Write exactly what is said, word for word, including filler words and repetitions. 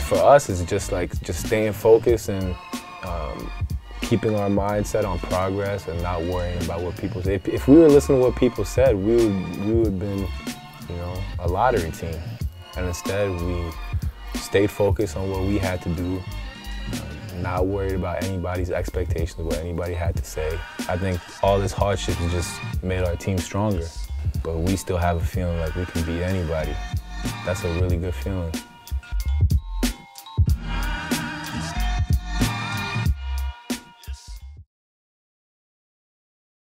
for us, it's just like just staying focused and um, keeping our mindset on progress and not worrying about what people say. If, if we were listening to what people said, we would we would have been, you know, a lottery team. And instead, we stayed focused on what we had to do, um, not worried about anybody's expectations, what anybody had to say. I think all this hardship has just made our team stronger, but we still have a feeling like we can beat anybody. That's a really good feeling.